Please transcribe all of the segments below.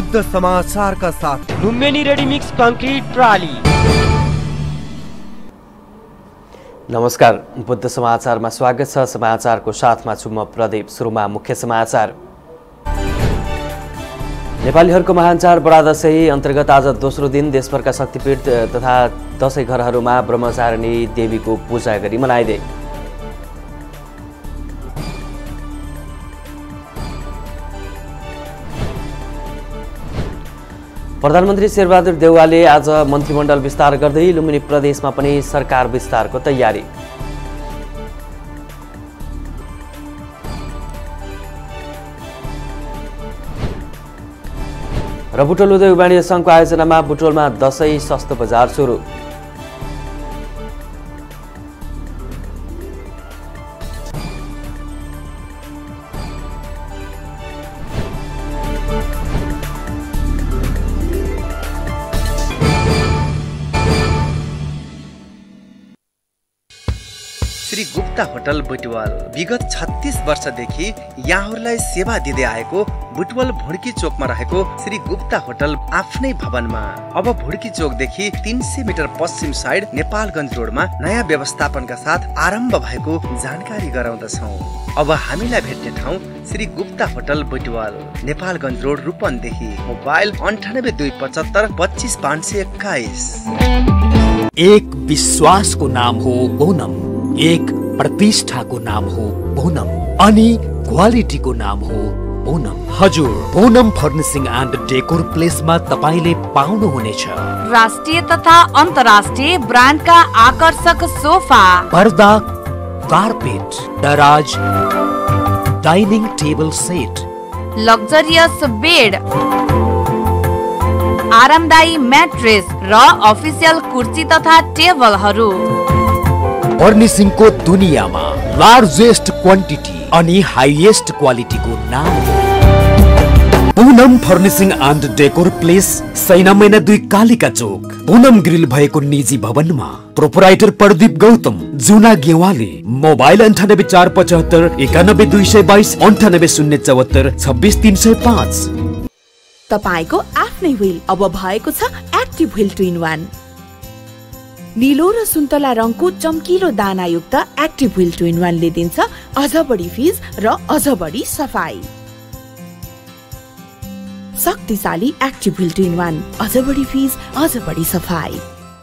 बुद्ध समाचारका साथ Lumbini ready mix concrete प्राली। नमस्कार, बुद्ध समाचारमा स्वागत छ। समाचारको साथमा छु म प्रदीप। सुरुमा मुख्य समाचार। नेपालीहरूको महान चाड बडा दशैं अन्तर्गत आज दोस्रो दिन देशभरका शक्तिपीठ तथा दशैं घरहरूमा ब्रह्मचारिणी देवीको पूजा गरी मनाइँदै। प्रधानमन्त्री शेरबहादुर देउवाले आज मन्त्रीमण्डल विस्तार गर्दै लुम्बिनी प्रदेशमा पनि सरकार विस्तारको तयारी। र बुटवल उद्योग वाणिज्य सङ्घको आयोजनामा बुटवलमा दशैं सस्तो बजार सुरु। श्री गुप्ता होटल बुटवल विगत 36 वर्षदेखि यहाँहरूलाई सेवा दिँदै आएको बुटवल भुड्की चोकमा रहेको श्री गुप्ता होटल आफ्नै भवनमा अब भुड्की चोकदेखि 300 मिटर पश्चिम साइड नेपालगञ्ज रोडमा नयाँ व्यवस्थापनका साथ आरम्भ भएको जानकारी गराउँदछौँ। अब हामीलाई भेट्ने ठाउँ Shri Gupta hotel Butwal, Nepalgunj road, Rupandehi. Mobile 9827 25521। एक विश्वासको नाम हो पूनम, एक प्रतिष्ठाको नाम हो पूनम अनि क्वालिटीको नाम हो पूनम। हजुर, पूनम फर्निशिङ एन्ड डेकोर प्लेसमा तपाईले पाउनुहुनेछ राष्ट्रिय तथा अन्तर्राष्ट्रिय ब्रान्डका आकर्षक सोफा, पर्दा, कार्पेट, दराज, dining table set, luxurious bed, आरामदायी म्याट्रेस र अफिसियल कुर्सी तथा टेबलहरू। फर्निशिङको दुनियाँमा लार्जेस्ट क्वान्टिटी अनि हाइएस्ट क्वालिटीको नाम Poonam furnishing and decor place, Saina Maina 2 Kalika Chowk, Poonam grill भएको निजी भवनमा। प्रोपराइटर प्रदीप गौतम, जुना गेवाली। मोबाइल 9847 91222 98074 26305। तपाईको आफ्नै व्हील अब भएको छ एक्टिभ व्हील 2-in-1। नीलो र सुन्तला रङको चम्किलो दानायुक्त एक्टिभ व्हील 2-in-1 ले दिन्छ अझ बढी फिज र अझ बढी सफाई। शक्तिशाली एक्टिभ व्हील 2-in-1, अझ बढी फिज, अझ बढी सफाई।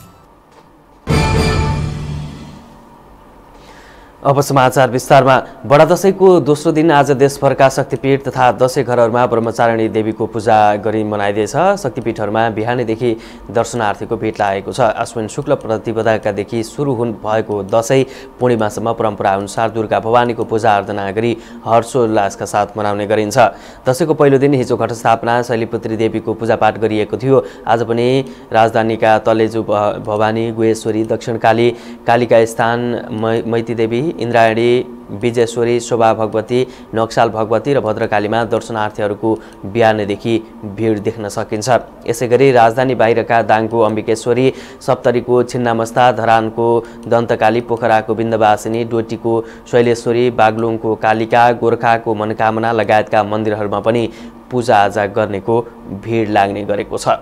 अब समाचार विस्तारमा। बडा दशैंको दोस्रो दिन आज देशभरका शक्तिपीठ तथा दशैं घरहरूमा ब्रह्मचारिणी देवीको पूजा गरी मनाइँदैछ। शक्तिपीठहरूमा बिहानैदेखि दर्शनार्थीको भिड लागेको छ। अश्विन शुक्ल प्रतिपदाकादेखि सुरु भएको दशैं पूर्णिमासम्म परम्परा अनुसार दुर्गा भवानीको पूजा अर्चना गरी हर्षोल्लासका साथ मनाउने गरिन्छ। दशैंको पहिलो दिन हिजो घटस्थापना शैलीपुत्री देवीको पूजापाठ गरिएको थियो। आज पनि राजधानीका तलेजु भवानी, गुहेश्वरी, दक्षिणकाली, कालिका स्थान, मैती देवी, इन्द्रायणी, विजयश्वरी, शोभा भगवती, नक्साल भगवती र भद्रकालीमा दर्शनार्थीहरूको बिहानैदेखि भिड देख्न सकिन्छ। यसैगरी राजधानी बाहिरका दाङको अम्बिकेश्वरी, सप्तरीको छिन्नामस्ता, धरानको दन्तकाली, पोखराको बिन्दवासिनी, डोटीको शैलेश्वरी, बागलुङको कालिका, गोर्खाको मनोकामना लगायतका मन्दिरहरूमा पनि पूजाआजा गर्नेको भिड लाग्ने गरेको छ।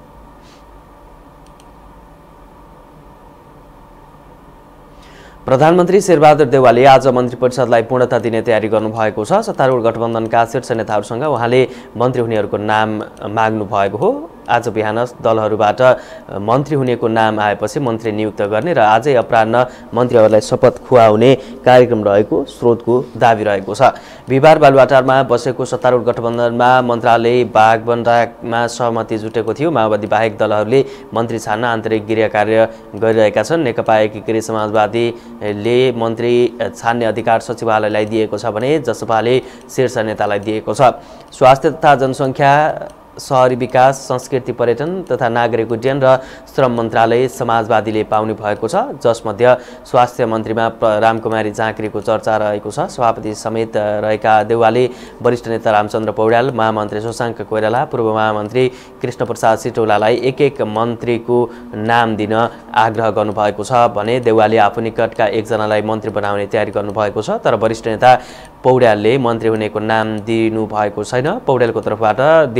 प्रधानमन्त्री शेरबहादुर देउवाले आज मन्त्री परिषदलाई पूर्णता दिने तयारी गर्नुभएको छ। सत्तारूढ गठबन्धनका शीर्ष नेताहरूसँग उहाँले मन्त्री हुनेहरूको नाम माग्नु भएको हो। आज बिहान दलहरूबाट मन्त्री हुनेको नाम आएपछि मन्त्री नियुक्त गर्ने र आजै अपराह्न मन्त्रीहरूलाई शपथ खुवाउने कार्यक्रम रहेको स्रोतको दाबी रहेको छ। बिहिबार बालुवाटारमा बसेको सत्तारूढ गठबन्धनमा मन्त्रालय बागबन्दामा सहमति जुटेको थियो। माओवादी बाहेक दलहरूले मन्त्री छान्न आन्तरिक गृह कार्य गरिरहेका छन्। नेकपा एकीकृत समाजवादीले मन्त्री छान्ने अधिकार सचिवालयलाई दिएको छ भने जसपाले शीर्ष नेतालाई दिएको छ। स्वास्थ्य तथा जनसङ्ख्या, शहरी विकास, संस्कृति, पर्यटन तथा नागरिक उड्डयन र श्रम मन्त्रालय समाजवादीले पाउने भएको छ, जसमध्ये स्वास्थ्य मन्त्रीमा रामकुमारी झाँक्रीको चर्चा रहेको छ। सभापति समेत रहेका देउवाले वरिष्ठ नेता रामचन्द्र पौड्याल, महामन्त्री शशाङ्क कोइराला, पूर्व महामन्त्री कृष्णप्रसाद सिटौलालाई एक एक मन्त्रीको नाम दिन आग्रह गर्नुभएको छ भने देउवाले आफू निकटका एकजनालाई मन्त्री बनाउने तयारी गर्नुभएको छ। तर वरिष्ठ नेता पौड्यालले मन्त्री हुनेको नाम दिनु भएको छैन। पौड्यालको तर्फबाट दिलेन्द्र प्रसाद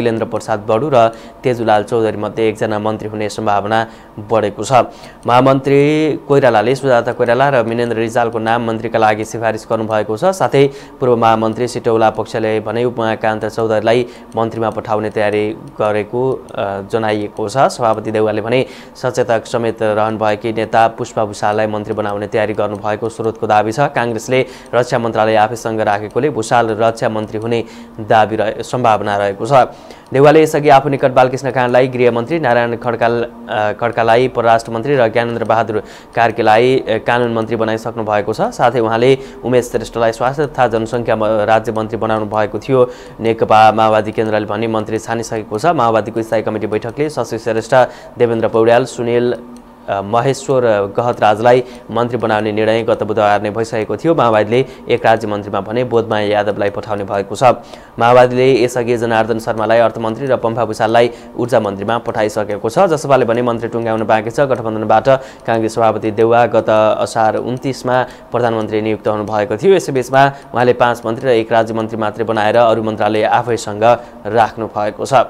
प्रसाद बडु र तेजुलाल चौधरी मध्ये एकजना मन्त्री हुने सम्भावना बढेको छ। महामन्त्री कोइरालाले सुजाता कोइराला र मिनेन्द्र रिजालको नाम मन्त्रीका लागि सिफारिस गर्नुभएको छ। साथै पूर्व महामन्त्री सिटौला पक्षले भने उमाकान्त चौधरीलाई मन्त्रीमा पठाउने तयारी गरेको जनाइएको छ। सभापति देउवाले भने सचेतक समेत रहनुभएकी नेता पुष्पा भुषाललाई मन्त्री बनाउने तयारी गर्नुभएको स्रोतको दाबी छ। काङ्ग्रेसले रक्षा मन्त्रालय आफैसँग राखेकोले भुषाल रक्षा मन्त्री हुने सम्भावना रहेको छ। देउवाले यसअघि आफू निकट बालकृष्ण काँडलाई गृहमन्त्री, नारायण खड्कालाई परराष्ट्र मन्त्री र ज्ञानेन्द्र बहादुर कार्कीलाई कानुन मन्त्री बनाइसक्नु भएको छ। साथै उहाँले उमेश श्रेष्ठलाई स्वास्थ्य तथा जनसङ्ख्या राज्य मन्त्री बनाउनु भएको थियो। नेकपा माओवादी केन्द्रले भने मन्त्री छानिसकेको छ। माओवादीको स्थायी कमिटी बैठकले शशि श्रेष्ठ, देवेन्द्र पौड्याल, सुनिल महेश्वर गहतराजलाई मन्त्री बनाउने निर्णय गत बुधबार नै भइसकेको थियो। माओवादीले एक राज्य मन्त्रीमा भने बोधमाया यादवलाई पठाउने भएको छ। माओवादीले यसअघि जनार्दन शर्मालाई अर्थमन्त्री र पम्फा भुषाललाई ऊर्जा मन्त्रीमा पठाइसकेको छ। जसपाले भने मन्त्री टुङ्ग्याउन बाँकी छ। गठबन्धनबाट काङ्ग्रेस सभापति देउवा गत असार 29 मा प्रधानमन्त्री नियुक्त हुनुभएको थियो। यसैबीचमा उहाँले 5 मन्त्री र एक राज्य मन्त्री मात्रै बनाएर अरू मन्त्रालय आफैसँग राख्नु भएको छ।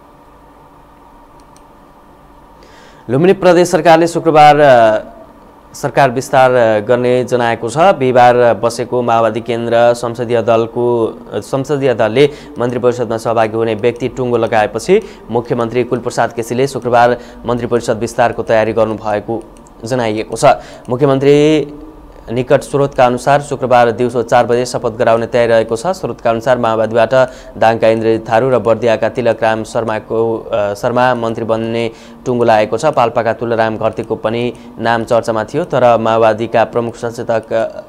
लुम्बिनी प्रदेश सरकारले शुक्रबार सरकार विस्तार गर्ने जनाएको छ। बिहिबार बसेको माओवादी केन्द्र संसदीय दलले मन्त्री परिषदमा सहभागी हुने व्यक्ति टुङ्गो लगाएपछि मुख्यमन्त्री कुलप्रसाद केसीले शुक्रबार मन्त्री परिषद विस्तारको तयारी गर्नुभएको जनाइएको छ। मुख्यमन्त्री निकट स्रोतका अनुसार शुक्रबार दिउँसो 4 बजे शपथ गराउने तयारी रहेको छ। स्रोतका अनुसार माओवादीबाट दाङका इन्द्रजित थारू र बर्दियाका तिलकराम शर्मा मन्त्री बन्ने टुङ्गो लागेको छ। पाल्पाका तुलराम घरतीको पनि नाम चर्चामा थियो, तर माओवादीका प्रमुख सचेतक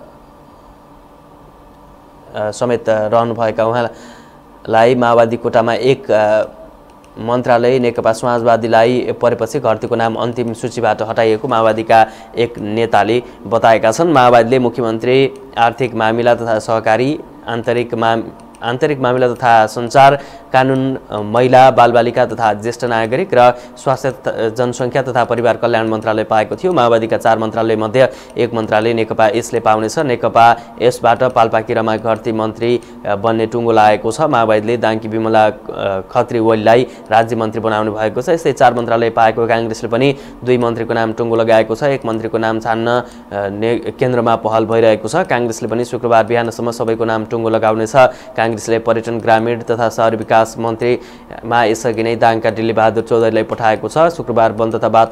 समेत रहनुभएका उहाँलाई माओवादी कोटामा एक मन्त्रालय नेकपा समाजवादीलाई परेपछि घरतीको नाम अन्तिम सूचीबाट हटाइएको माओवादीका एक नेताले बताएका छन्। माओवादीले मुख्यमन्त्री आर्थिक मामिला तथा सहकारी, आन्तरिक मामिला तथा सञ्चार, कानुन, महिला बालबालिका तथा ज्येष्ठ नागरिक र स्वास्थ्य जनसङ्ख्या तथा परिवार कल्याण मन्त्रालय पाएको थियो। माओवादीका 4 मन्त्रालय मध्ये एक मन्त्रालय नेकपा यसले पाउनेछ। नेकपा यसबाट पाल्पाकी रमा घरती मन्त्री बन्ने टुङ्गो लागेको छ। माओवादीले दाङकी विमला खत्री ओलीलाई राज्य मन्त्री बनाउनु भएको छ। यस्तै 4 मन्त्रालय पाएको काङ्ग्रेसले पनि 2 मन्त्रीको नाम टुङ्गो लगाएको छ। एक मन्त्रीको नाम छान्न केन्द्रमा पहल भइरहेको छ। काङ्ग्रेसले पनि शुक्रबार बिहानसम्म सबैको नाम टुङ्गो लगाउनेछ। काङ्ग्रेसले पर्यटन, ग्रामीण तथा शहरी विकास मन्त्रीमा यसअघि नै दाङका डिल्लीबहादुर चौधरीलाई पठाएको छ। शुक्रबार वन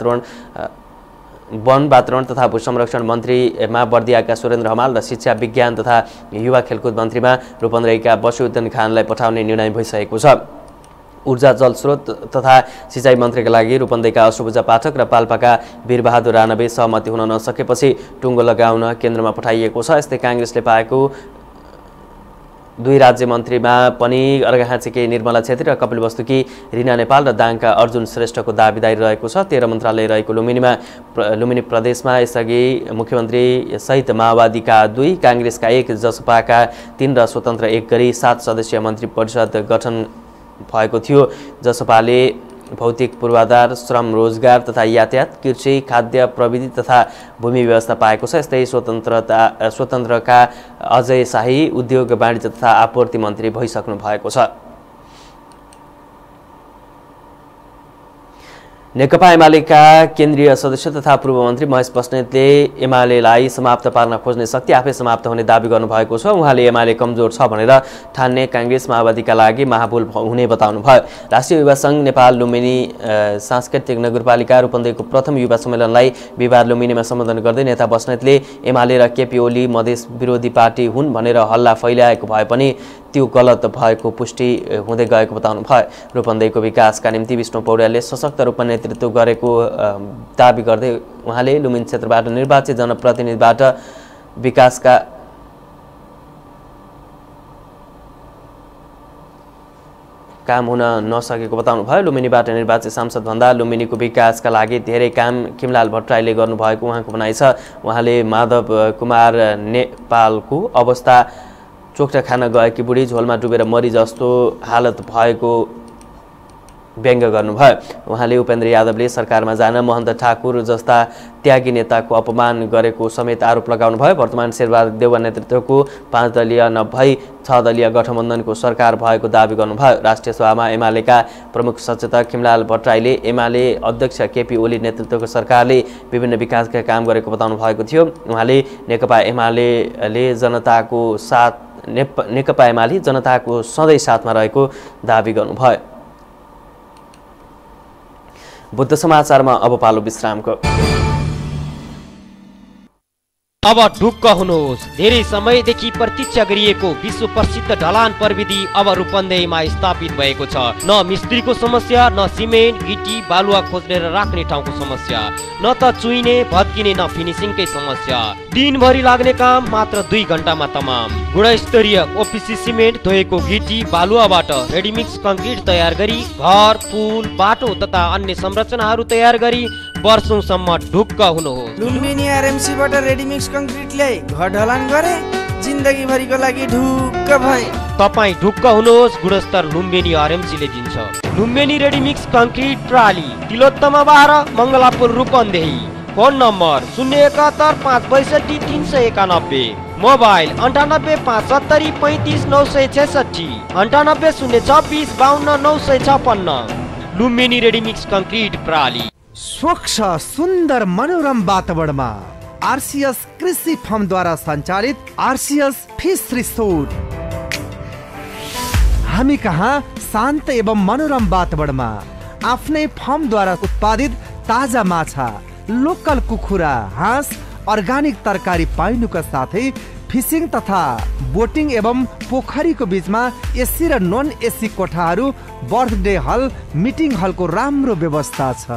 वातावरण तथा भू संरक्षण मन्त्रीमा बर्दियाका सुरेन्द्र हमाल र शिक्षा, विज्ञान तथा युवा खेलकुद मन्त्रीमा रूपन्देहीका बसुद्दिन खानलाई पठाउने निर्णय भइसकेको छ। ऊर्जा, जलस्रोत तथा सिँचाइ मन्त्रीका लागि रूपन्देहीका अशोभुजा पाठक र पाल्पाका वीरबहादुर राणवे सहमति हुन नसकेपछि टुङ्गो लगाउन केन्द्रमा पठाइएको छ। यस्तै काङ्ग्रेसले पाएको 2 राज्य मन्त्रीमा पनि अर्घाखाँचीकी निर्मला छेत्री र कपिलवस्तुकी रिना नेपाल र दाङका अर्जुन श्रेष्ठको दाबीदारी रहेको छ। 13 मन्त्रालय रहेको लुम्बिनी प्रदेशमा यसअघि मुख्यमन्त्री सहित माओवादीका 2, काङ्ग्रेसका 1, जसपाका 3 र स्वतन्त्र 1 गरी 7 सदस्यीय मन्त्री परिषद गठन भएको थियो। जसपाले भौतिक पूर्वाधार, श्रम, रोजगार तथा यातायात, कृषि, खाद्य प्रविधि तथा भूमि व्यवस्था पाएको छ। यस्तै स्वतन्त्रका अजय शाही उद्योग, वाणिज्य तथा आपूर्ति मन्त्री भइसक्नु भएको छ। नेकपा एमालेका केन्द्रीय सदस्य तथा पूर्व मन्त्री महेश बस्नेतले एमालेलाई समाप्त पार्न खोज्ने शक्ति आफै समाप्त हुने दाबी गर्नुभएको छ। उहाँले एमाले कमजोर छ भनेर ठान्ने काङ्ग्रेस माओवादीका लागि महाभूल हुने बताउनु भयो। राष्ट्रिय युवा सङ्घ नेपाल लुम्बिनी सांस्कृतिक नगरपालिका रूपन्देहीको प्रथम युवा सम्मेलनलाई बिहिबार लुम्बिनीमा सम्बोधन गर्दै नेता बस्नेतले एमाले र केपी ओली मधेस विरोधी पार्टी हुन् भनेर हल्ला फैलाएको भए पनि त्यो गलत भएको पुष्टि हुँदै गएको बताउनु भयो। रूपन्देहीको विकासका निम्ति विष्णु पौड्यालले सशक्त रूपमा नेतृत्व गरेको दाबी गर्दै उहाँले लुम्बिनी क्षेत्रबाट निर्वाचित जनप्रतिनिधिबाट विकासका काम हुन नसकेको बताउनु भयो। लुम्बिनीबाट निर्वाचित सांसदभन्दा लुम्बिनीको विकासका लागि धेरै काम खिमलाल भट्टराईले गर्नुभएको उहाँको भनाइ छ। उहाँले माधव कुमार नेपालको अवस्था चोक्टा खान गएकी बुढी झोलमा डुबेर मरि जस्तो हालत भएको व्यङ्ग गर्नुभयो। उहाँले उपेन्द्र यादवले सरकारमा जान महन्त ठाकुर जस्ता त्यागी नेताको अपमान गरेको समेत आरोप लगाउनुभयो। वर्तमान शेरबहादुर देउवा नेतृत्वको 5 दलीय नभई 6 दलीय गठबन्धनको सरकार भएको दावी गर्नुभयो। राष्ट्रिय सभामा एमालेका प्रमुख सचेतक खिमलाल भट्टराईले एमाले अध्यक्ष केपी ओली नेतृत्वको सरकारले विभिन्न विकासका काम गरेको बताउनु भएको थियो। उहाँले नेकपा एमाले जनताको सधैँ साथमा रहेको दावी गर्नुभयो। बुद्ध समाचारमा अब पालो विश्रामको। अब ढुक्क हुनुहोस्। धेरै समयदेखि प्रतीक्षा गरिएको विश्व प्रसिद्ध ढलान प्रविधि अब रूपन्देहीमा स्थापित भएको छ। न मिस्त्रीको समस्या, न सिमेन्ट गिटी बालुवा खोज्ने र राख्ने ठाउँको समस्या, न त चुइने भत्किने न फिनिसिङकै समस्या। दिनभरि लाग्ने काम मात्र 2 घण्टामा तमाम। गुणस्तरीय ओपिसी सिमेन्ट धोएको गिटी बालुवाबाट रेडीमिक्स कङ्क्रिट तयार गरी घर, पुल, बाटो तथा अन्य संरचनाहरू तयार गरी वर्षौंसम्म ढुक्क हुनुहोस्। लुम्बिनी आरएमसीबाट रेडीमिक्स कङ्क्रिट ल्याई घर ढलान गरे, जिन्दगी भरिको लागि ढुक्क भए। तपाईँ ढुक्क हुनुहोस्, गुणस्तर लुम्बिनी आरएमसीले दिन्छ। लुम्बिनी रेडीमिक्स कङ्क्रिट प्राली, Tilottama 12, Mangalapur, Rupandehi. Phone number 071 562 391, mobile 98 570 35 966, 98 026 52 956। Lumbini ready mix concrete प्राली। स्वच्छ सुन्दर मनोरम वातावरणमा आरसीएस कृषि फर्मद्वारा सञ्चालित आरसीएस फिस रिसोर्ट। हामी कहाँ शान्त एवं मनोरम वातावरणमा आफ्नै फर्मद्वारा उत्पादित ताजा माछा, लोकल कुखुरा, हाँस, अर्गानिक तरकारी पाइनुका साथै फिसिङ तथा बोटिङ एवं पोखरीको बीचमा एसी र नन एसी कोठाहरू, बर्थडे हल, मिटिङ हलको राम्रो व्यवस्था छ।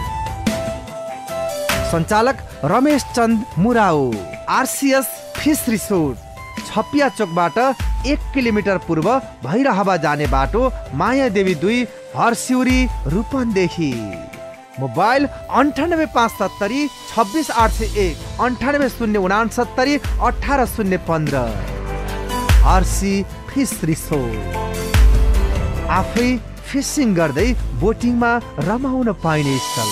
सञ्चालक Ramesh Chand Murau. RCS fish resort, Chhapiya चोकबाट 1 किलोमिटर पूर्व भैरहवा जाने बाटो, Mayadevi 2, Harsiuri, Rupandehi. Mobile 98 570 26 801, 98 069 18 015। RC fish resort, आफै फिसिङ गर्दै बोटिङमा रमाउन पाइने स्थल।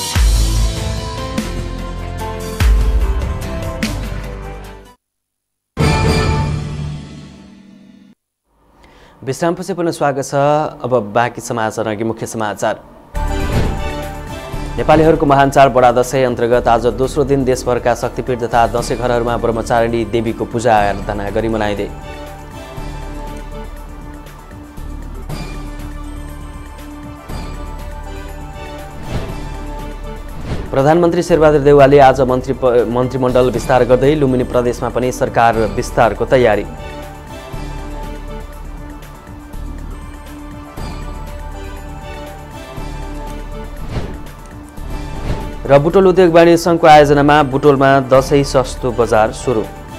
विश्रामपछि पुनः स्वागत छ। अब बाँकी समाचार अघि मुख्य समाचार। नेपालीहरूको महान चाड बडा दशैं अन्तर्गत आज दोस्रो दिन देशभरका शक्तिपीठ तथा दशैं घरहरूमा ब्रह्मचारिणी देवीको पूजा आराधना गरी मनाइँदै। प्रधानमन्त्री शेरबहादुर देउवाले आज मन्त्रीमण्डल विस्तार गर्दै लुम्बिनी प्रदेशमा पनि सरकार विस्तारको तयारी। र बुटोल उद्योग वाणिज्य सङ्घको आयोजनामा बुटोलमा दशैं सस्तो बजार सुरु।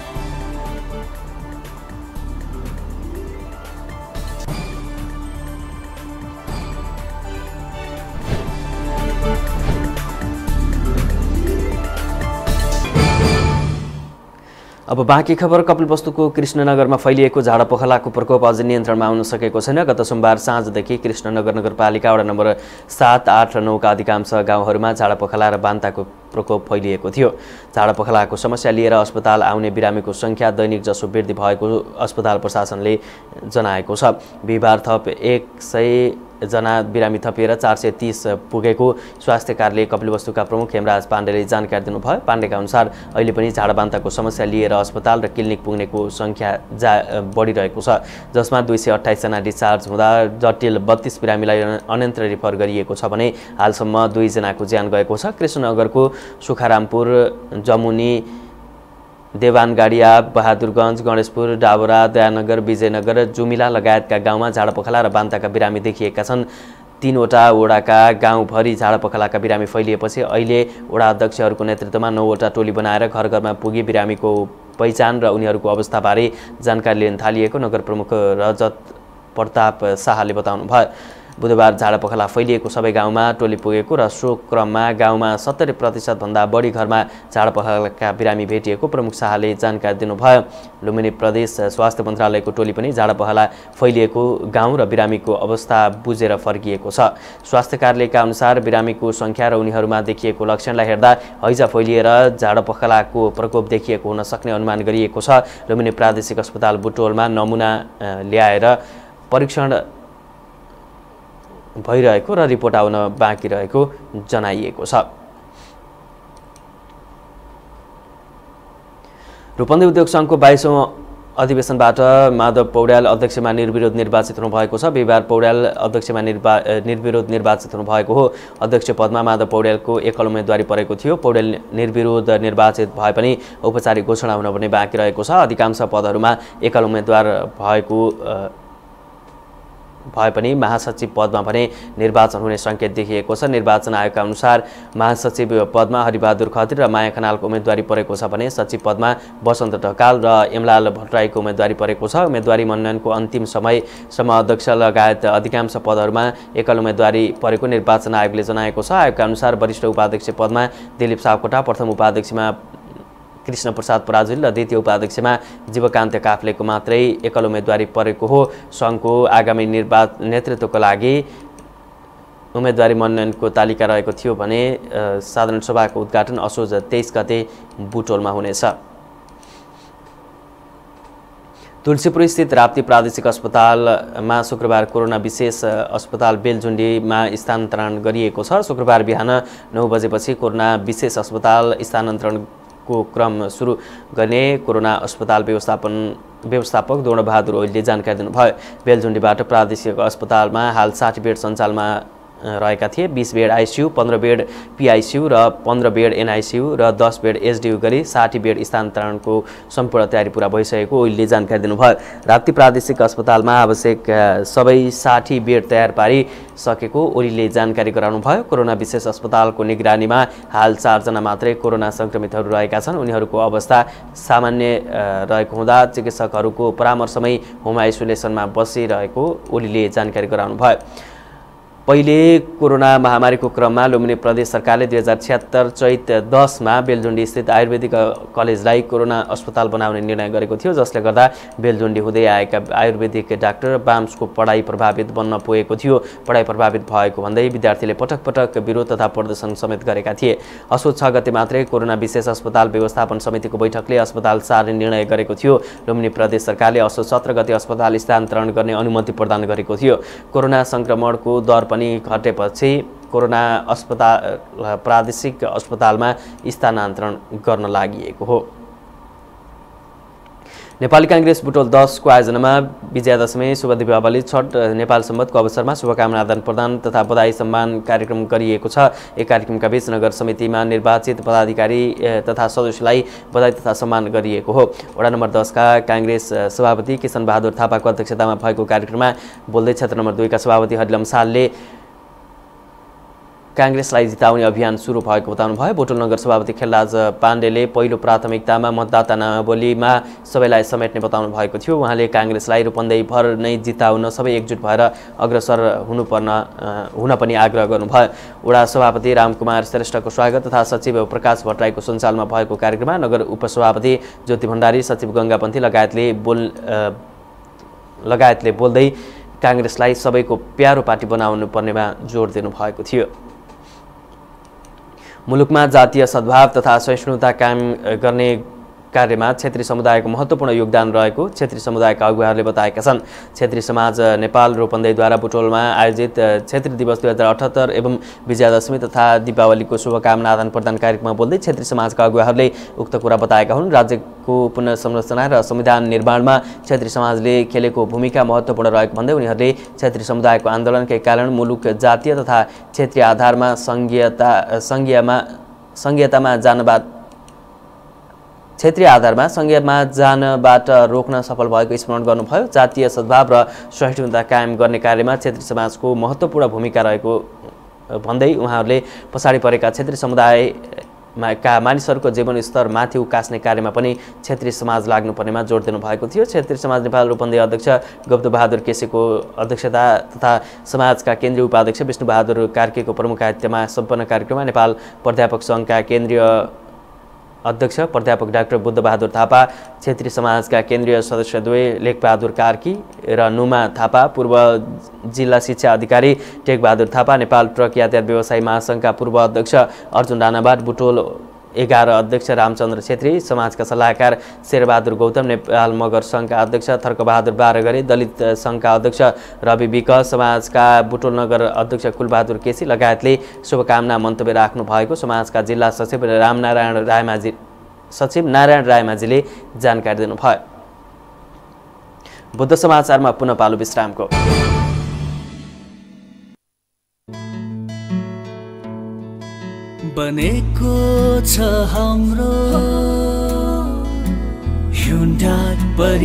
अब बाँकी खबर। कपिलवस्तुको कृष्णनगरमा फैलिएको झाडापखालाको प्रकोप अझै नियन्त्रणमा आउन सकेको छैन। गत सोमबार साँझदेखि कृष्णनगर नगरपालिका वडा नम्बर 7, 8 र 9 का अधिकांश गाउँहरूमा झाडापखाला र बान्ताको प्रकोप फैलिएको थियो। झाडापखालाको समस्या लिएर अस्पताल आउने बिरामीको सङ्ख्या दैनिक जसो वृद्धि भएको अस्पताल प्रशासनले जनाएको छ। बिहिबार थप 100 जना बिरामी थपिएर 430 पुगेको स्वास्थ्य कार्यालय कपिलवस्तुका प्रमुख हेमराज पाण्डेले जानकारी दिनुभयो। पाण्डेका अनुसार अहिले पनि झाडाबान्ताको समस्या लिएर अस्पताल र क्लिनिक पुग्नेको सङ्ख्या बढिरहेको छ, जसमा 228 जना डिस्चार्ज हुँदा जटिल 32 बिरामीलाई अन्यन्त्र रिफर गरिएको छ भने हालसम्म 2 जनाको ज्यान गएको छ। कृष्णनगरको सुखारामपुर, जमुनी, देवानगाडिया, बहादुरगञ्ज, गणेशपुर, डाबरा, दयानगर, विजयनगर, जुमिला लगायतका गाउँमा झाडापखाला र बान्ताका बिरामी देखिएका छन्। 3 वटा वडाका गाउँभरि झाडापखालाका बिरामी फैलिएपछि अहिले वडा अध्यक्षहरूको नेतृत्वमा 9 वटा टोली बनाएर घर घरमा पुगी बिरामीको पहिचान र उनीहरूको अवस्थाबारे जानकारी लिन थालिएको नगर प्रमुख रजत प्रताप शाहले बताउनुभयो। बुधबार झाडापखाला फैलिएको सबै गाउँमा टोली पुगेको र सो क्रममा गाउँमा 70% भन्दा बढी घरमा झाडापखालाका बिरामी भेटिएको प्रमुख शाहले जानकारी दिनुभयो। लुम्बिनी प्रदेश स्वास्थ्य मन्त्रालयको टोली पनि झाडापखाला फैलिएको गाउँ र बिरामीको अवस्था बुझेर फर्किएको छ। स्वास्थ्य कार्यालयका अनुसार बिरामीको संख्या र उनीहरूमा देखिएको लक्षणलाई हेर्दा हैजा फैलिएर झाडापखालाको प्रकोप देखिएको हुन सक्ने अनुमान गरिएको छ। लुम्बिनी प्रादेशिक अस्पताल बुटवलमा नमुना ल्याएर परीक्षण भइरहेको र रिपोर्ट आउन बाँकी रहेको जनाइएको छ। रूपन्देही उद्योग सङ्घको 22औं अधिवेशनबाट माधव पौड्याल अध्यक्षमा निर्विरोध निर्वाचित हुनुभएको छ। बिहिबार पौड्याल अध्यक्षमा निर्विरोध निर्वाचित हुनुभएको हो। अध्यक्ष पदमा माधव पौड्यालको एकल उम्मेदवारी परेको थियो। पौड्याल निर्विरोध निर्वाचित भए पनि औपचारिक घोषणा हुन पनि बाँकी रहेको छ। अधिकांश पदहरूमा एकल उम्मेदवार भए पनि महासचिव पदमा भने निर्वाचन हुने सङ्केत देखिएको छ। निर्वाचन आयोगका अनुसार महासचिव पदमा हरिबहादुर खत्री र माया खनालको उम्मेदवारी परेको छ भने सचिव पदमा वसन्त ढकाल र यमलाल भट्टराईको उम्मेदवारी परेको छ। उम्मेदवारी मनोनयनको अन्तिम समयसम्म अध्यक्ष लगायत अधिकांश पदहरूमा एकल उम्मेदवारी परेको निर्वाचन आयोगले जनाएको छ। आयोगका अनुसार वरिष्ठ उपाध्यक्ष पदमा दिलीप सापकोटा, प्रथम उपाध्यक्षमा कृष्ण प्रसाद पराजुली र द्वितीय उपाध्यक्षमा जीवकान्त काफ्लेको मात्रै एकल उम्मेदवारी परेको हो। सङ्घको आगामी नेतृत्वको लागि उम्मेदवारी मनोनयनको तालिका रहेको थियो भने साधारण सभाको उद्घाटन असोज 23 गते बुटवलमा हुनेछ। तुलसीपुर स्थित राप्ती प्रादेशिक अस्पतालमा शुक्रबार कोरोना विशेष अस्पताल बेलझुन्डीमा स्थानान्तरण गरिएको छ। शुक्रबार बिहान 9 बजेपछि कोरोना विशेष अस्पताल स्थानान्तरणको क्रम सुरु गर्ने कोरोना अस्पताल व्यवस्थापक द्रोणबहादुर ओइलले जानकारी दिनुभयो। बेलझुन्डीबाट प्रादेशिक अस्पतालमा हाल 60 बेड सञ्चालनमा रहेका थिए। 20 बेड आइसियु, 15 बेड पिआइसियु र 15 बेड एनआइसियु र 10 बेड एसडियु गरी 60 बेड स्थानान्तरणको सम्पूर्ण तयारी पूरा भइसकेको ओइलले जानकारी दिनुभयो। राप्ती प्रादेशिक अस्पतालमा आवश्यक सबै 60 बेड तयार पारिसकेको ओइलले जानकारी गराउनुभयो। कोरोना विशेष अस्पतालको निगरानीमा हाल 4 जना मात्रै कोरोना संक्रमितहरू रहेका छन्। उनीहरूको अवस्था सामान्य रहेको हुँदा चिकित्सकहरूको परामर्शमै होम आइसोलेसनमा बसिरहेको ओइलले जानकारी गराउनुभयो। पहिले कोरोना महामारीको क्रममा लुम्बिनी प्रदेश सरकारले 2076 चैत 10 मा बेलझुन्डी स्थित आयुर्वेदिक कलेजलाई कोरोना अस्पताल बनाउने निर्णय गरेको थियो, जसले गर्दा बेलझुन्डी हुँदै आएका आयुर्वेदिक डाक्टर बाम्सको पढाइ प्रभावित बन्न पुगेको थियो। पढाइ प्रभावित भएको भन्दै विद्यार्थीले पटक पटक विरोध तथा प्रदर्शन समेत गरेका थिए। असोज 6 गते मात्रै कोरोना विशेष अस्पताल व्यवस्थापन समितिको बैठकले अस्पताल सार्ने निर्णय गरेको थियो। लुम्बिनी प्रदेश सरकारले असोज 17 गते अस्पताल स्थानान्तरण गर्ने अनुमति प्रदान गरेको थियो। कोरोना संक्रमणको दर पनि घटेपछि कोरोना अस्पताल प्रादेशिक अस्पतालमा स्थानान्तरण गर्न लागि हो। नेपाली कांग्रेस बुटवल 10 को आयोजनामा विजयादशमी शुभ दीपावली छठ नेपाल सम्बतको अवसरमा शुभकामना आदान प्रदान तथा बधाई सम्मान कार्यक्रम गरिएको छ। एक कार्यक्रमका बीच नगर समितिमा निर्वाचित पदाधिकारी तथा सदस्यलाई बधाई तथा सम्मान गरिएको हो। वडा नम्बर 10 का कांग्रेस सभापति किशन बहादुर थापाको अध्यक्षतामा भएको कार्यक्रममा बोल्दै क्षेत्र नम्बर 2 का सभापति हरिलम सालले कांग्रेसलाई जिताउने अभियान सुरु भएको बताउनुभयो। बुटवल नगर सभापति खेलराज पाण्डेले पहिलो प्राथमिकतामा मतदाता नामावलीमा सबैलाई समेट्ने बताउनु भएको थियो। उहाँले कांग्रेसलाई रूपन्देही भर नै जिताउन सबै एकजुट भएर अग्रसर हुन पनि आग्रह गर्नुभयो। वडा सभापति रामकुमार श्रेष्ठको स्वागत तथा सचिव प्रकाश भट्टराईको सञ्चालनमा भएको कार्यक्रममा नगर उपसभापति ज्योति भण्डारी, सचिव गंगापन्थी लगायतले बोल्दै कांग्रेसलाई सबैको प्यारो पार्टी बनाउनु पर्नेमा जोड दिनु भएको थियो। मुलुकमा जातीय सद्भाव तथा सहिष्णुता कायम गर्ने कार्यमा क्षेत्रीय समुदायको महत्त्वपूर्ण योगदान रहेको क्षेत्रीय समुदायका अगुवाहरूले बताएका छन्। क्षेत्रीय समाज नेपाल रूपन्देहीद्वारा बुटवलमा आयोजित क्षेत्रीय दिवस 2078 एवं विजयादशमी तथा दीपावलीको शुभकामना आदान प्रदान कार्यक्रममा बोल्दै क्षेत्रीय समाजका अगुवाहरूले उक्त कुरा बताएका हुन्। राज्यको पुनर्संरचना र संविधान निर्माणमा क्षेत्रीय समाजले खेलेको भूमिका महत्त्वपूर्ण रहेको भन्दै उनीहरूले क्षेत्रीय समुदायको आन्दोलनकै कारण मुलुक जातीय तथा क्षेत्रीय आधारमा संघीयमा जानबाट रोक्न सफल भएको स्मरण गर्नुभयो। जातीय सद्भाव र सहिष्णुता कायम गर्ने कार्यमा क्षेत्रीय समाजको महत्त्वपूर्ण भूमिका रहेको भन्दै उहाँहरूले पछाडि परेका क्षेत्रीय समुदाय का मानिसहरूको जीवनस्तर माथि उकास्ने कार्यमा पनि क्षेत्रीय समाज लाग्नुपर्नेमा जोड दिनुभएको थियो। क्षेत्रीय समाज नेपाल रूपन्देही अध्यक्ष गुप्तबहादुर केसीको अध्यक्षता तथा समाजका केन्द्रीय उपाध्यक्ष विष्णुबहादुर कार्कीको प्रमुखातिथ्यमा सम्पन्न कार्यक्रममा नेपाल प्राध्यापक सङ्घका केन्द्रीय अध्यक्ष प्राध्यापक डाक्टर बुद्धबहादुर थापा, क्षेत्रीय समाजका केन्द्रीय सदस्य दुवै लेखबहादुर कार्की र नुमा थापा, पूर्व जिल्ला शिक्षा अधिकारी टेकबहादुर थापा, नेपाल ट्रक यातायात व्यवसायी महासङ्घका पूर्व अध्यक्ष अर्जुन राणाबाट, बुटोल 11 अध्यक्ष रामचन्द्र छेत्री, समाजका सल्लाहकार शेरबहादुर गौतम, नेपाल मगर सङ्घका अध्यक्ष थर्कबहादुर बारगरे, दलित सङ्घका अध्यक्ष रवि विक, समाजका बुटोल नगर अध्यक्ष कुलबहादुर केसी लगायतले शुभकामना मन्तव्य राख्नु भएको समाजका जिल्ला सचिव नारायण रायमाझीले जानकारी दिनुभयो। बुद्ध समाचारमा पुनः पालो विश्रामको। बनेको छ हाम्रो ह्युन्डाई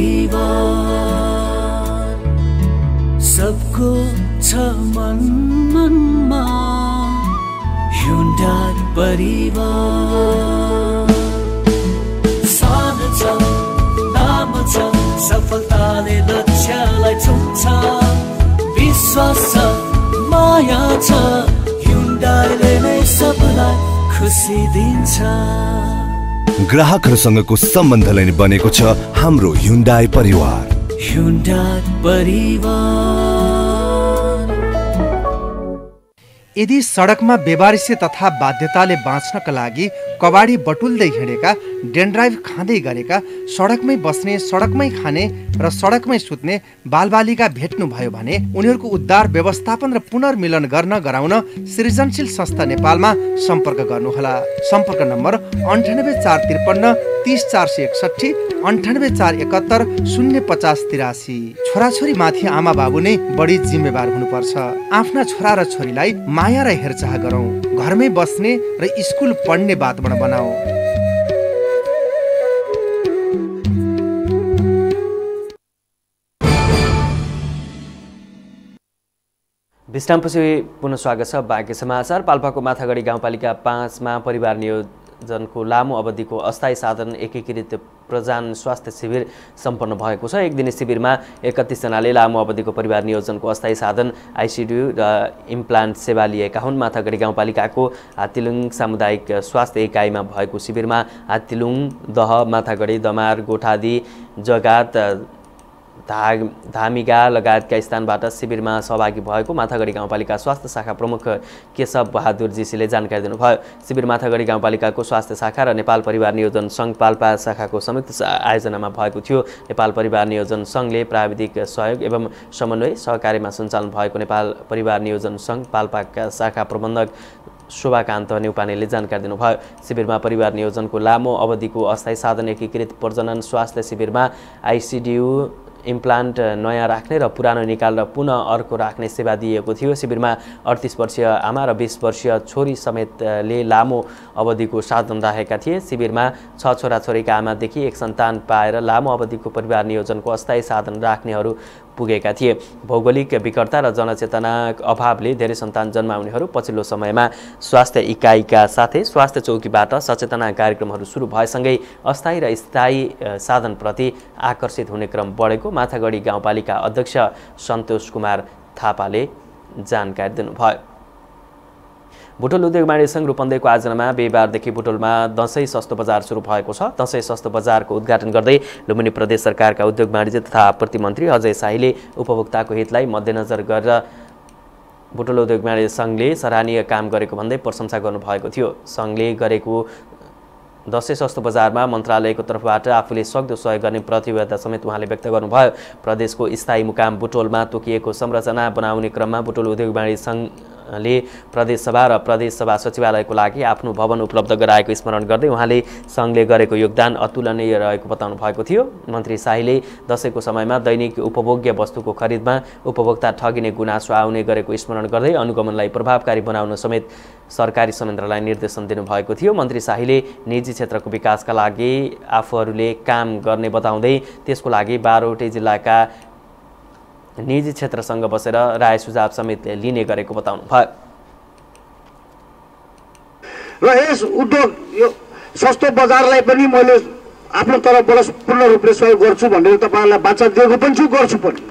परिवार, सबको छ मनमा ह्युन्डाई परिवार। सानो छ नाम छ सफलताले लक्ष्यलाई छुन्छ, विश्वास छ माया छ ह्युन्डाईले नै सबलाई खुसी दिन्छ। ग्राहकहरूसँगको सम्बन्धलाई नै बनेको छ हाम्रो ह्युन्डाई परिवार। ह्युन्डाई परिवार। यदि सडकमा बेवारिसे तथा बाध्यताले बाँच्नका लागि कबाडी बटुल्दै हिँडेका, डेन्ड्राइभ खाँदै गरेका, सडकमै बस्ने, सडकमै खाने र सडकमै सुत्ने बालबालिका भेट्नुभयो भने उनीहरूको उद्धार, व्यवस्थापन र पुनर्मिलन गराउन सृजनशील संस्था नेपालमा सम्पर्क गर्नुहोला। सम्पर्क नम्बर 98 453 30 461, 98 471 050 83। छोराछोरी माथि आमा बाबु नै बढी जिम्मेवार हुनुपर्छ। आफ्ना छोरा र छोरीलाई माया र हेरचाह गरौँ। घरमै बस्ने र स्कुल पढ्ने वातावरण बनाऊ। विश्रामपछि पुनः स्वागत छ। बाँकी समाचार। पाल्पाको माथागढी गाउँपालिका 5 मा परिवार नियोजनको लामो अवधिको अस्थायी साधन एकीकृत प्रजान स्वास्थ्य शिविर सम्पन्न भएको छ। एक दिने शिविरमा 31 जनाले लामो अवधिको परिवार नियोजनको अस्थायी साधन आइसिडियू र इम्प्लान्ट सेवा लिएका हुन्। माथागढी गाउँपालिकाको हात्तीलुङ सामुदायिक स्वास्थ्य इकाइमा भएको शिविरमा हात्तीलुङ, दह, माथागढी, दमार, गोठादी, जगात, धामिगा लगायतका स्थानबाट शिविरमा सहभागी भएको माथागढी गाउँपालिका स्वास्थ्य शाखा प्रमुख केशव बहादुर जीसीले जानकारी दिनुभयो। शिविर माथागढी गाउँपालिकाको स्वास्थ्य शाखा र नेपाल परिवार नियोजन सङ्घ पाल्पा शाखाको संयुक्त आयोजनामा भएको थियो। नेपाल परिवार नियोजन सङ्घले प्राविधिक सहयोग एवं समन्वय सहकार्यमा सञ्चालन भएको नेपाल परिवार नियोजन सङ्घ पाल्पाका शाखा प्रबन्धक शोभाकान्त न्युपानेले जानकारी दिनुभयो। शिविरमा परिवार नियोजनको लामो अवधिको अस्थायी साधन एकीकृत प्रजनन स्वास्थ्य शिविरमा आइसिडियू, इम्प्लान्ट नयाँ राख्ने र पुरानो निकालेर पुनः अर्को राख्ने सेवा दिएको थियो। शिविरमा 38 वर्षीय आमा र 20 वर्षीय छोरी समेतले लामो अवधिको साधन राखेका थिए। शिविरमा 6 छोराछोरीका आमादेखि 1 सन्तान पाएर लामो अवधिको परिवार नियोजनको अस्थायी साधन राख्नेहरू पुगेका थिए। भौगोलिक विकटता र जनचेतना अभावले धेरै सन्तान जन्माउनेहरू पछिल्लो समयमा स्वास्थ्य इकाइका साथै स्वास्थ्य चौकीबाट सचेतना कार्यक्रमहरू सुरु भएसँगै अस्थायी र स्थायी साधनप्रति आकर्षित हुने क्रम बढेको माथागढी गाउँपालिका अध्यक्ष सन्तोष कुमार थापाले जानकारी दिनुभयो। बुटोल उद्योग वाणिज्य सङ्घ रूपन्देहीको आयोजनामा बिहिबारदेखि बुटोलमा दसैँ सस्तो बजार सुरु भएको छ। दसैँ सस्तो बजारको उद्घाटन गर्दै लुम्बिनी प्रदेश सरकारका उद्योग वाणिज्य तथा आपूर्ति मन्त्री अजय शाहीले उपभोक्ताको हितलाई मध्यनजर गरेर बुटोल उद्योग वाणिज्य सङ्घले सराहनीय काम गरेको भन्दै प्रशंसा गर्नुभएको थियो। सङ्घले गरेको दसैँ सस्तो बजारमा मन्त्रालयको तर्फबाट आफूले सक्दो सहयोग गर्ने प्रतिबद्धता समेत उहाँले व्यक्त गर्नुभयो। प्रदेशको स्थायी मुकाम बुटोलमा तोकिएको संरचना बनाउने क्रममा बुटोल उद्योग वाणिज्य सङ्घले प्रदेशसभा र प्रदेशसभा सचिवालयको लागि आफ्नो भवन उपलब्ध गराएको स्मरण गर्दै उहाँले सङ्घले गरेको योगदान अतुलनीय रहेको बताउनु भएको थियो। मन्त्री शाहीले दसैँको समयमा दैनिक उपभोग्य वस्तुको खरिदमा उपभोक्ता ठगिने गुनासो आउने गरेको स्मरण गर्दै अनुगमनलाई प्रभावकारी बनाउन समेत सरकारी संयन्त्रलाई निर्देशन दिनुभएको थियो। मन्त्री शाहीले निजी क्षेत्रको विकासका लागि आफूहरूले काम गर्ने बताउँदै त्यसको लागि 12वटै जिल्लाका निजी क्षेत्रसँग बसेर राय सुझाव समेत लिने गरेको बताउनु भयो। र यस उद्योग यो सस्तो बजारलाई पनि मैले आफ्नो तर्फबाट पूर्ण रूपले सहयोग गर्छु भनेर तपाईँहरूलाई बाचा दिएको पनि छु, गर्छु पनि।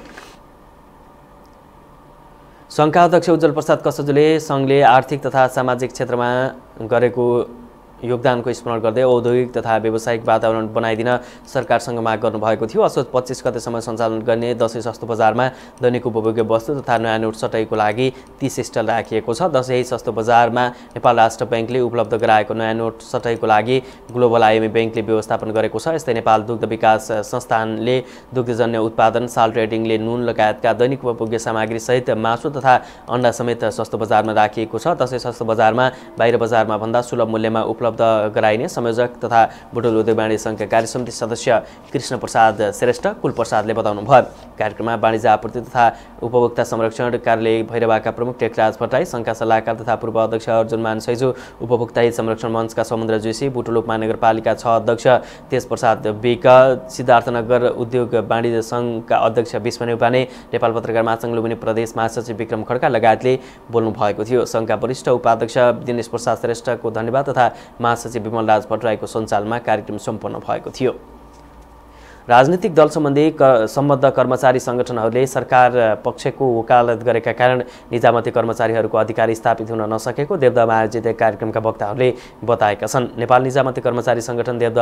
सङ्घका अध्यक्ष उज्जवल प्रसाद कसजुले सङ्घले आर्थिक तथा सामाजिक क्षेत्रमा गरेको योगदानको स्मरण गर्दै औद्योगिक तथा व्यावसायिक वातावरण बनाइदिन सरकारसँग माग गर्नुभएको थियो। असोज 25 गतेसम्म सञ्चालन गर्ने दसैँ सस्तो बजारमा दैनिक उपभोग्य वस्तु तथा नयाँ नोट सटाइको लागि 30 स्टल राखिएको छ। दसैँ सस्तो बजारमा नेपाल राष्ट्र ब्याङ्कले उपलब्ध गराएको नयाँ नोट सटाइको लागि ग्लोबल आइएमए ब्याङ्कले व्यवस्थापन गरेको छ। यस्तै नेपाल दुग्ध विकास संस्थानले दुग्धजन्य उत्पादन, साल ट्रेडिङले नुन लगायतका दैनिक उपभोग्य सामग्री सहित मासु तथा अन्डा समेत सस्तो बजारमा राखिएको छ। दसैँ सस्तो बजारमा बाहिर बजारमा भन्दा सुलभ मूल्यमा उपलब्ध गराइने संयोजक तथा बुटवल उद्योग वाणिज्य सङ्घका कार्यसमिति सदस्य कृष्ण प्रसाद श्रेष्ठ कुल प्रसादले बताउनु भयो। कार्यक्रममा वाणिज्य आपूर्ति तथा उपभोक्ता संरक्षण कार्यालय भैरवाका प्रमुख टेकराज भट्टराई, सङ्घका सल्लाहकार तथा पूर्व अध्यक्ष अर्जुन मान सैजु, उपभोक्ता हित संरक्षण मञ्चका समुद्र जोशी, बुटवल उपमहानगरपालिका 6 अध्यक्ष तेज प्रसाद विक, सिद्धार्थनगर उद्योग वाणिज्य सङ्घका अध्यक्ष विष्णु नेउपाने, नेपाल पत्रकार महासङ्घ लुम्बिनी प्रदेश महासचिव विक्रम खड्का लगायतले बोल्नु भएको थियो। सङ्घका वरिष्ठ उपाध्यक्ष दिनेश प्रसाद श्रेष्ठको धन्यवाद तथा महासचिव विमल राज भट्टराईको सञ्चालनमा कार्यक्रम सम्पन्न भएको थियो। राजनीतिक दल सम्बद्ध कर्मचारी सङ्गठनहरूले सरकार पक्षको वकालत गरेका कारण निजामती कर्मचारीहरूको अधिकारी स्थापित हुन नसकेको देवदहमा आयोजित कार्यक्रमका वक्ताहरूले बताएका छन्। नेपाल निजामती कर्मचारी सङ्गठन देवदह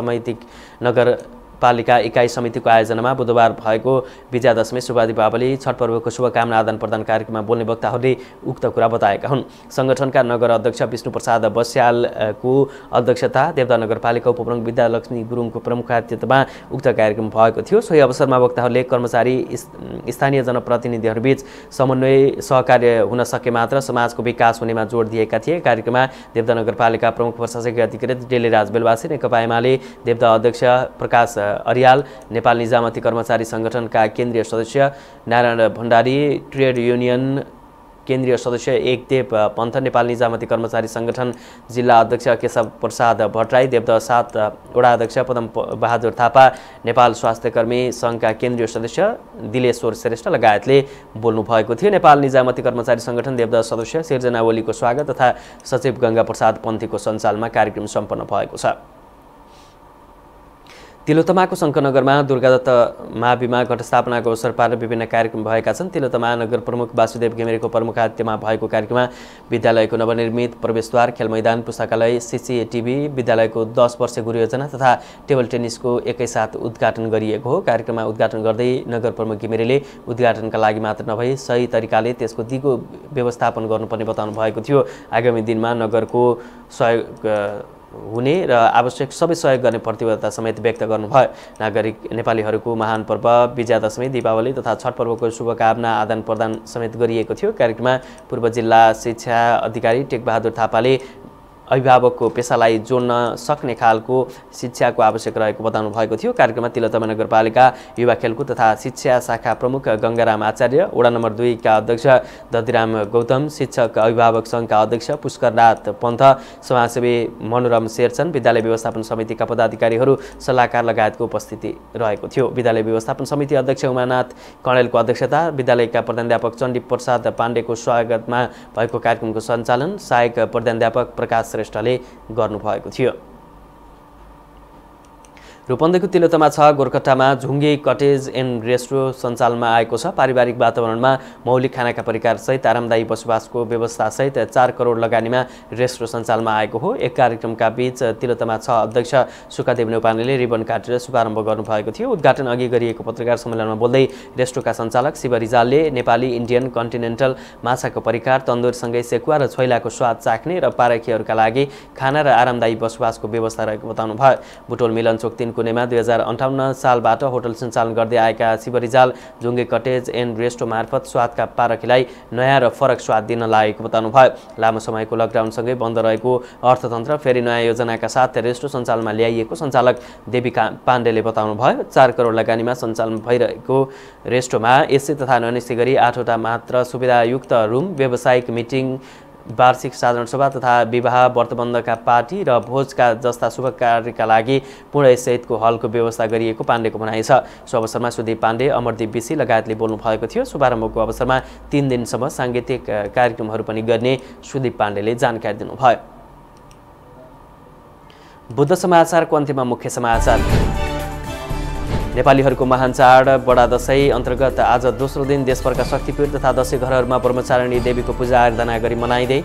नगरपालिका इकाइ समितिको आयोजनामा बुधबार भएको विजयादशमी, शुभ दीपावली, छठ पर्वको शुभकामना आदान प्रदान कार्यक्रममा बोल्ने वक्ताहरूले उक्त कुरा बताएका हुन्। सङ्गठनका नगर अध्यक्ष विष्णु प्रसाद बस्यालको अध्यक्षता, देवदह नगरपालिका उपप्रमुख विद्यालक्ष्मी गुरुङको प्रमुखातिथ्यमा उक्त कार्यक्रम भएको थियो। सोही अवसरमा वक्ताहरूले कर्मचारी स्थानीय जनप्रतिनिधिहरूबीच समन्वय सहकार्य हुन सके मात्र समाजको विकास हुनेमा जोड दिएका थिए। कार्यक्रममा देवदह नगरपालिका प्रमुख प्रशासकीय अधिकृत डेलीराज बेलवासी, नेकपा एमाले देवदह अध्यक्ष प्रकाश अरियाल, नेपाल निजामती कर्मचारी सङ्गठनका केन्द्रीय सदस्य नारायण भण्डारी, ट्रेड युनियन केन्द्रीय सदस्य एकदेव पन्थ, नेपाल निजामती कर्मचारी सङ्गठन जिल्ला अध्यक्ष केशव प्रसाद भट्टराई, देवदह 7 वडा अध्यक्ष पदम बहादुर थापा, नेपाल स्वास्थ्यकर्मी सङ्घका केन्द्रीय सदस्य दिलेश्वर श्रेष्ठ लगायतले बोल्नु भएको थियो। नेपाल निजामती कर्मचारी सङ्गठन देवदह सदस्य सिर्जना ओलीको स्वागत तथा सचिव गङ्गा प्रसाद पन्थीको सञ्चालनमा कार्यक्रम सम्पन्न भएको छ। तिलोतमाको शङ्करनगरमा दुर्गादत्त महाविमा घटस्थापनाको अवसर पारेर विभिन्न कार्यक्रम भएका छन्। तिलोतमा नगर प्रमुख वासुदेव घिमिरेको प्रमुखातिथ्यमा भएको कार्यक्रममा विद्यालयको नवनिर्मित प्रवेशद्वार, खेल मैदान, पुस्तकालय, सीसीटीभी, विद्यालयको 10 वर्षे गुरु योजना तथा टेबल टेनिसको एकैसाथ उद्घाटन गरिएको हो। कार्यक्रममा उद्घाटन गर्दै नगर प्रमुख घिमिरेले उद्घाटनका लागि मात्र नभई सही तरिकाले त्यसको दिगो व्यवस्थापन गर्नुपर्ने बताउनु भएको थियो। आगामी दिनमा नगरको सहयोग हुने र आवश्यक सबै सहयोग गर्ने प्रतिबद्धता समेत व्यक्त गर्नुभयो। नागरिक नेपालीहरूको महान पर्व विजयादशमी, दीपावली तथा छठ पर्वको शुभकामना आदान प्रदान समेत गरिएको थियो। कार्यक्रममा पूर्व जिल्ला शिक्षा अधिकारी टेकबहादुर थापाले अभिभावकको पेसालाई जोड्न सक्ने खालको शिक्षाको आवश्यक रहेको बताउनु भएको थियो। कार्यक्रममा तिलोत्तमा नगरपालिका युवा खेलकुद तथा शिक्षा शाखा प्रमुख गङ्गाराम आचार्य, वडा नम्बर 2 का अध्यक्ष दधिराम गौतम, शिक्षक अभिभावक सङ्घका अध्यक्ष पुष्करनाथ पन्थ, समाजसेवी मनोरम शेरचन, विद्यालय व्यवस्थापन समितिका पदाधिकारीहरू, सल्लाहकार लगायतको उपस्थिति रहेको थियो। विद्यालय व्यवस्थापन समिति अध्यक्ष उमानाथ कणेलको अध्यक्षता, विद्यालयका प्रधानाध्यापक चण्डी प्रसाद पाण्डेको स्वागतमा भएको कार्यक्रमको सञ्चालन सहायक प्रधानाध्यापक प्रकाश श्रेष्ठले गर्नुभएको थियो। रूपन्देहीको तिलोत्तमा 6 गोरखट्टामा झुङ्गे कटेज एन्ड रेस्ट्रो सञ्चालनमा आएको छ। पारिवारिक वातावरणमा मौलिक खानाका परिकारसहित आरामदायी बसोबासको व्यवस्थासहित 4 करोड लगानीमा रेस्ट्रो सञ्चालनमा आएको हो। एक कार्यक्रमका बीच तिलोत्तमा 6 अध्यक्ष सुकादेव नेउपानेले रिबन काटेर शुभारम्भ गर्नुभएको थियो। उद्घाटन अघि गरिएको पत्रकार सम्मेलनमा बोल्दै रेस्ट्रोका सञ्चालक शिव रिजालले नेपाली इन्डियन कन्टिनेन्टल माछाको परिकार, तन्दुरसँगै सेकुवा र छोइलाको स्वाद चाख्ने र पारखीहरूका लागि खाना र आरामदायी बसोबासको व्यवस्था रहेको बताउनु भयो। बुटवल मिलनचोक 3 कुनेमा 2058 सालबाट होटल सञ्चालन गर्दै आएका Shiva Rijal Jhunge cottage and resto मार्फत स्वादका पारखीलाई नयाँ र फरक स्वाद दिन लागेको बताउनु भयो। लामो समयको लकडाउनसँगै बन्द रहेको अर्थतन्त्र फेरि नयाँ योजनाका साथ रेस्टो सञ्चालनमा ल्याइएको सञ्चालक देवी पाण्डेले बताउनु भयो। 4 करोड लगानीमा सञ्चालन भइरहेको रेस्टोमा एसी तथा नन एसी गरी 8 वटा मात्र सुविधायुक्त रुम, व्यावसायिक मिटिङ, वार्षिक साधारण सभा तथा विवाह, व्रतबन्धका पार्टी र भोजका जस्ता शुभ कार्यका लागि पूर्ण सहितको हलको व्यवस्था गरिएको पाण्डेको भनाइ छ। सो अवसरमा सुदीप पाण्डे, अमरदीप बिसी लगायतले बोल्नु भएको थियो। शुभारम्भको अवसरमा 3 दिनसम्म साङ्गीतिक कार्यक्रमहरू पनि गर्ने सुदीप पाण्डेले जानकारी दिनुभयो। बुद्ध समाचारको अन्त्यमा मुख्य समाचार। नेपालीहरूको महान चाड बडा दशैं अन्तर्गत आज दोस्रो दिन देशभरका शक्तिपीठ तथा दशैं घरहरूमा ब्रह्मचारिणी देवीको पूजा आराधना गरी मनाइँदै।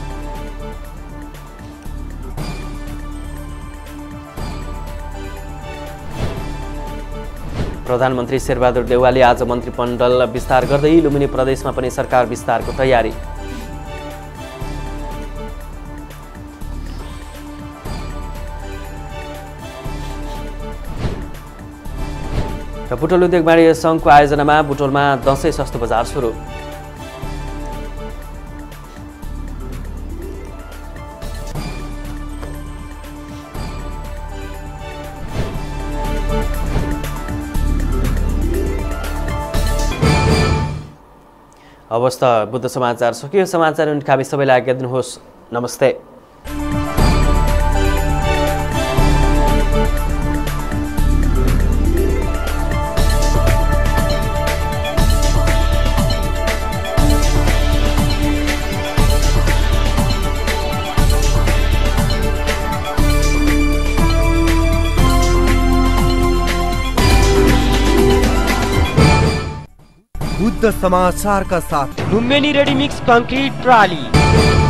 प्रधानमन्त्री शेरबहादुर देउवाले आज मन्त्रीमण्डल विस्तार गर्दै लुम्बिनी प्रदेशमा पनि सरकार विस्तारको तयारी। र बुटवल उद्योग वाणिज्य सङ्घको आयोजनामा बुटवलमा दशैं सस्तो बजार सुरु। अवस्था बुद्ध समाचार सकियो। समाचार हामी सबैलाई आज्ञा दिनुहोस्। नमस्ते। बुद्ध समाचार का साथ लुम्बिनी रेडीमिक्स कंक्रीट ट्राली।